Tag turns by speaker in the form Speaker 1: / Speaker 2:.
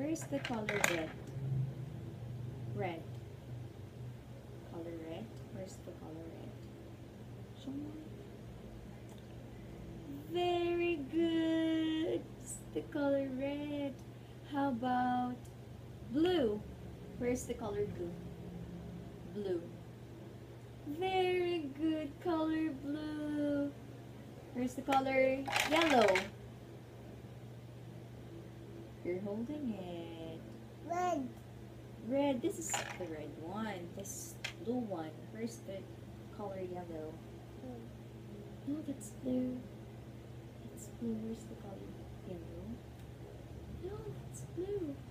Speaker 1: Where's the color red? Red. Color red. Where's the color red? Show me. Very good. It's the color red. How about blue? Where's the color blue? Blue. Very good. Color blue. Where's the color yellow? You're holding it.
Speaker 2: Red.
Speaker 1: Red. This is the red one. This is blue one. Where's the color yellow? No, that's blue. It's blue. Where's the color yellow? No, that's blue.